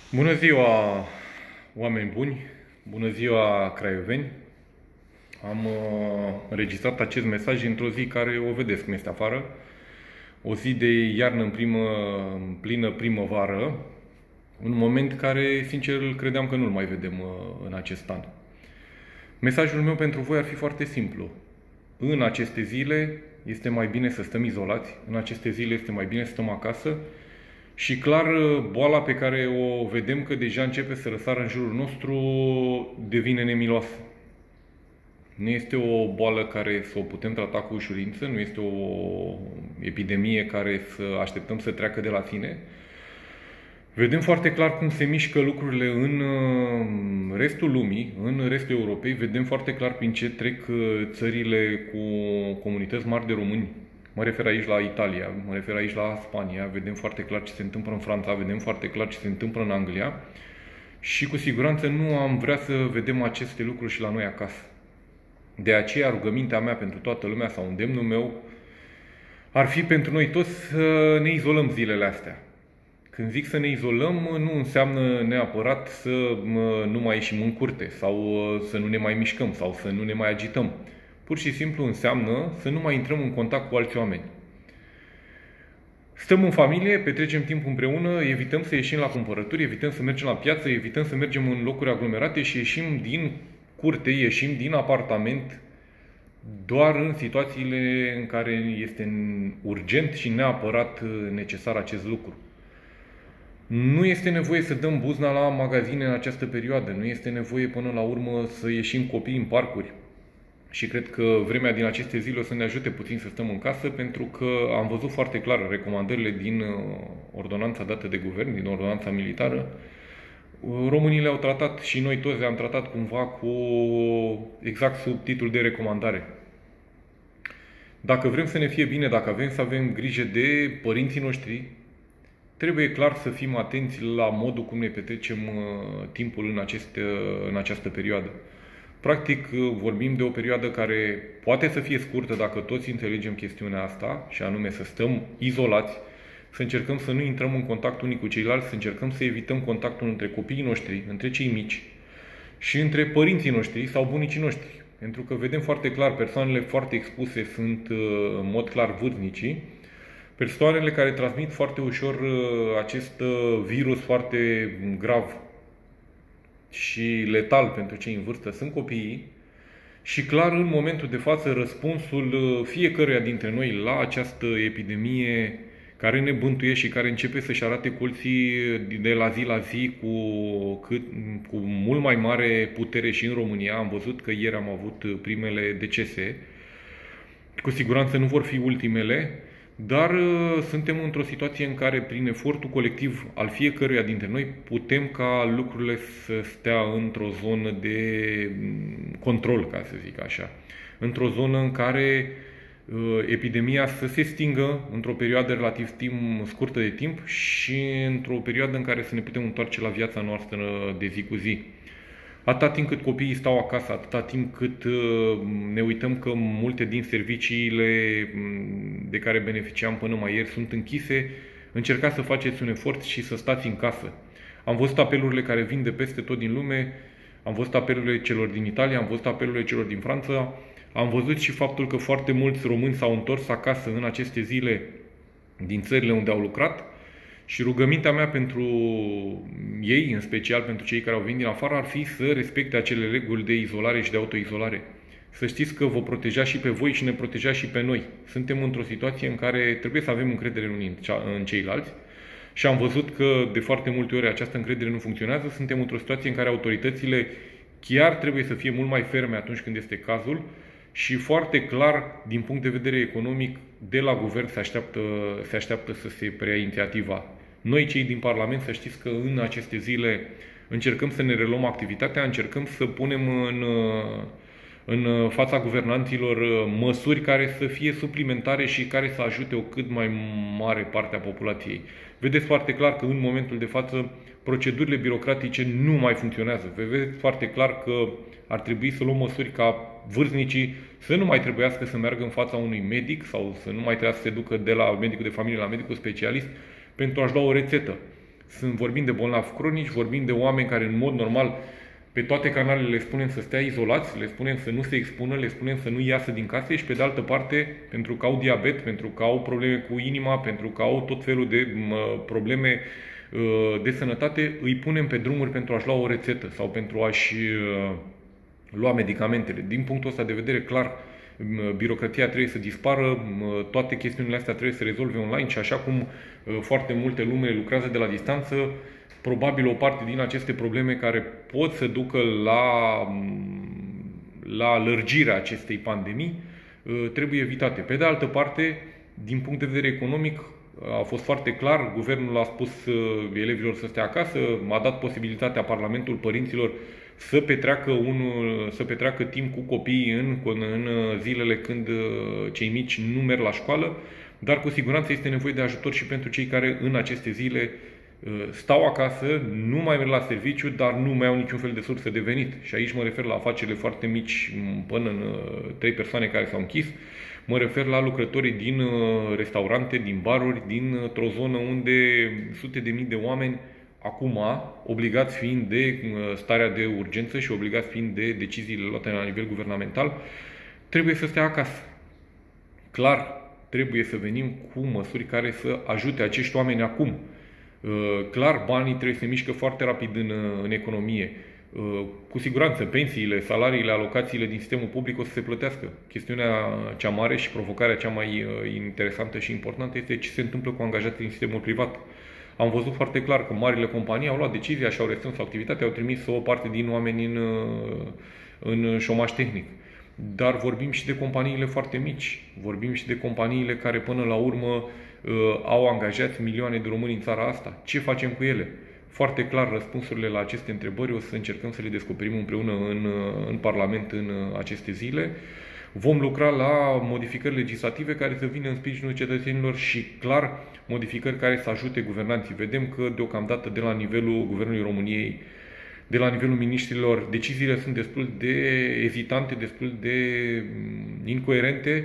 Bună ziua, oameni buni! Bună ziua, craioveni! Am înregistrat acest mesaj într-o zi care o vedeți cum este afară. O zi de iarnă în plină primăvară, un moment care, sincer, îl credeam că nu-l mai vedem în acest an. Mesajul meu pentru voi ar fi foarte simplu. În aceste zile este mai bine să stăm izolați, în aceste zile este mai bine să stăm acasă și clar boala pe care o vedem că deja începe să răsară în jurul nostru devine nemiloasă. Nu este o boală care să o putem trata cu ușurință, nu este o epidemie care să așteptăm să treacă de la sine. Vedem foarte clar cum se mișcă lucrurile în restul lumii, în restul Europei. Vedem foarte clar prin ce trec țările cu comunități mari de români. Mă refer aici la Italia, mă refer aici la Spania. Vedem foarte clar ce se întâmplă în Franța, vedem foarte clar ce se întâmplă în Anglia. Și cu siguranță nu am vrea să vedem aceste lucruri și la noi acasă. De aceea rugămintea mea pentru toată lumea sau îndemnul meu ar fi pentru noi toți să ne izolăm zilele astea. Când zic să ne izolăm, nu înseamnă neapărat să nu mai ieșim în curte sau să nu ne mai mișcăm sau să nu ne mai agităm. Pur și simplu înseamnă să nu mai intrăm în contact cu alți oameni. Stăm în familie, petrecem timp împreună, evităm să ieșim la cumpărături, evităm să mergem la piață, evităm să mergem în locuri aglomerate și ieșim din curte, ieșim din apartament doar în situațiile în care este urgent și neapărat necesar acest lucru. Nu este nevoie să dăm buzna la magazine în această perioadă, nu este nevoie până la urmă să ieșim copii în parcuri. Și cred că vremea din aceste zile o să ne ajute puțin să stăm în casă, pentru că am văzut foarte clar recomandările din ordonanța dată de guvern, din ordonanța militară. Românii le-au tratat și noi toți le-am tratat cumva cu exact sub titlul de recomandare. Dacă vrem să ne fie bine, dacă vrem să avem grijă de părinții noștri, trebuie clar să fim atenți la modul cum ne petrecem timpul în această perioadă. Practic, vorbim de o perioadă care poate să fie scurtă dacă toți înțelegem chestiunea asta, și anume să stăm izolați, să încercăm să nu intrăm în contact unii cu ceilalți, să încercăm să evităm contactul între copiii noștri, între cei mici și între părinții noștri sau bunicii noștri. Pentru că vedem foarte clar, persoanele foarte expuse sunt în mod clar vârstnicii, persoanele care transmit foarte ușor acest virus foarte grav și letal pentru cei în vârstă sunt copiii și clar în momentul de față răspunsul fiecăruia dintre noi la această epidemie care ne bântuie și care începe să-și arate colții de la zi cu mult mai mare putere și în România. Am văzut că ieri am avut primele decese, cu siguranță nu vor fi ultimele, dar suntem într-o situație în care, prin efortul colectiv al fiecăruia dintre noi, putem ca lucrurile să stea într-o zonă de control, ca să zic așa. Într-o zonă în care epidemia să se stingă într-o perioadă relativ scurtă de timp și într-o perioadă în care să ne putem întoarce la viața noastră de zi cu zi. Atâta timp cât copiii stau acasă, atâta timp cât ne uităm că multe din serviciile de care beneficiam până mai ieri sunt închise, încercați să faceți un efort și să stați în casă. Am văzut apelurile care vin de peste tot din lume, am văzut apelurile celor din Italia, am văzut apelurile celor din Franța, am văzut și faptul că foarte mulți români s-au întors acasă în aceste zile din țările unde au lucrat. Și rugămintea mea pentru ei, în special pentru cei care au venit din afară, ar fi să respecte acele reguli de izolare și de autoizolare. Să știți că vă proteja și pe voi și ne proteja și pe noi. Suntem într-o situație în care trebuie să avem încredere unii în ceilalți și am văzut că de foarte multe ori această încredere nu funcționează. Suntem într-o situație în care autoritățile chiar trebuie să fie mult mai ferme atunci când este cazul și foarte clar, din punct de vedere economic, de la guvern se așteaptă să se preia inițiativa. Noi, cei din Parlament, să știți că în aceste zile încercăm să ne reluăm activitatea, încercăm să punem în fața guvernanților măsuri care să fie suplimentare și care să ajute o cât mai mare parte a populației. Vedeți foarte clar că în momentul de față procedurile birocratice nu mai funcționează. Vedeți foarte clar că ar trebui să luăm măsuri ca vârstnicii să nu mai trebuiască să meargă în fața unui medic sau să nu mai trebuiască să se ducă de la medicul de familie la medicul specialist pentru a-și lua o rețetă. Vorbim de bolnavi cronici, vorbim de oameni care în mod normal pe toate canalele le spunem să stea izolați, le spunem să nu se expună, le spunem să nu iasă din case și pe de altă parte, pentru că au diabet, pentru că au probleme cu inima, pentru că au tot felul de probleme de sănătate, îi punem pe drumuri pentru a-și lua o rețetă sau pentru a-și lua medicamentele. Din punctul ăsta de vedere, clar, birocratia trebuie să dispară, toate chestiunile astea trebuie să se rezolve online și așa cum foarte multe lume lucrează de la distanță, probabil o parte din aceste probleme care pot să ducă la lărgirea acestei pandemii trebuie evitate. Pe de altă parte, din punct de vedere economic, a fost foarte clar, guvernul a spus elevilor să stea acasă, a dat posibilitatea Parlamentul părinților să petreacă timp cu copiii în zilele când cei mici nu merg la școală, dar cu siguranță este nevoie de ajutor și pentru cei care în aceste zile stau acasă, nu mai merg la serviciu, dar nu mai au niciun fel de sursă de venit. Și aici mă refer la afacerile foarte mici, până în 3 persoane care s-au închis. Mă refer la lucrătorii din restaurante, din baruri, dintr-o zonă unde sute de mii de oameni, acum, obligați fiind de starea de urgență și obligați fiind de deciziile luate la nivel guvernamental, trebuie să stea acasă. Clar, trebuie să venim cu măsuri care să ajute acești oameni acum. Clar, banii trebuie să se mișcă foarte rapid în economie. Cu siguranță, pensiile, salariile, alocațiile din sistemul public o să se plătească. Chestiunea cea mare și provocarea cea mai interesantă și importantă este ce se întâmplă cu angajații din sistemul privat. Am văzut foarte clar că marile companii au luat decizia și au restrâns activitatea, au trimis o parte din oameni în șomaj tehnic. Dar vorbim și de companiile foarte mici, vorbim și de companiile care până la urmă au angajat milioane de români în țara asta. Ce facem cu ele? Foarte clar, răspunsurile la aceste întrebări o să încercăm să le descoperim împreună în Parlament în aceste zile. Vom lucra la modificări legislative care să vină în sprijinul cetățenilor și, clar, modificări care să ajute guvernanții. Vedem că, deocamdată, de la nivelul Guvernului României, de la nivelul miniștrilor, deciziile sunt destul de ezitante, destul de incoerente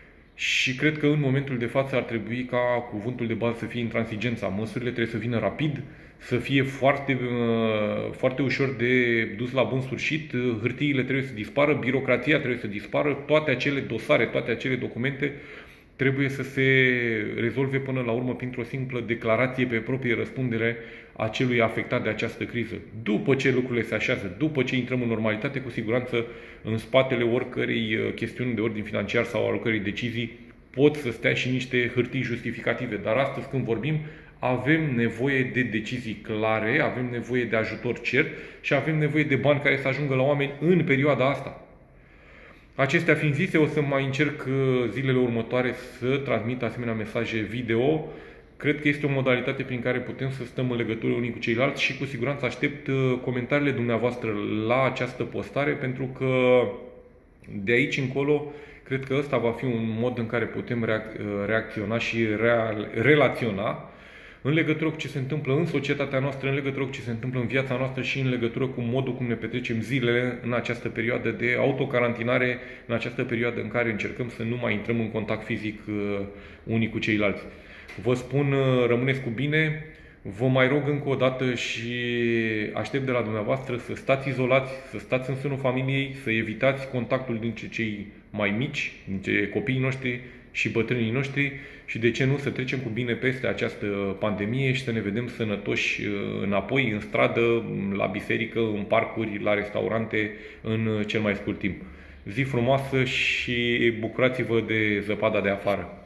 și cred că în momentul de față ar trebui ca cuvântul de bază să fie intransigența. Măsurile trebuie să vină rapid, să fie foarte, foarte ușor de dus la bun sfârșit, hârtiile trebuie să dispară, birocratia trebuie să dispară, toate acele dosare, toate acele documente trebuie să se rezolve până la urmă printr-o simplă declarație pe proprie răspundere a celui afectat de această criză. După ce lucrurile se așează, după ce intrăm în normalitate, cu siguranță în spatele oricărei chestiuni de ordin financiar sau a oricărei decizii pot să stea și niște hârtii justificative. Dar astăzi când vorbim, avem nevoie de decizii clare, avem nevoie de ajutor cert și avem nevoie de bani care să ajungă la oameni în perioada asta. Acestea fiind zise, o să mai încerc zilele următoare să transmit asemenea mesaje video. Cred că este o modalitate prin care putem să stăm în legătură unii cu ceilalți și cu siguranță aștept comentariile dumneavoastră la această postare, pentru că de aici încolo cred că ăsta va fi un mod în care putem reacționa și relaționa în legătură cu ce se întâmplă în societatea noastră, în legătură cu ce se întâmplă în viața noastră și în legătură cu modul cum ne petrecem zilele în această perioadă de autocarantinare, în această perioadă în care încercăm să nu mai intrăm în contact fizic unii cu ceilalți. Vă spun, rămâneți cu bine, vă mai rog încă o dată și aștept de la dumneavoastră să stați izolați, să stați în sânul familiei, să evitați contactul dintre cei mai mici, dintre copiii noștri și bătrânii noștri și de ce nu să trecem cu bine peste această pandemie și să ne vedem sănătoși înapoi, în stradă, la biserică, în parcuri, la restaurante, în cel mai scurt timp. Zi frumoasă și bucurați-vă de zăpada de afară!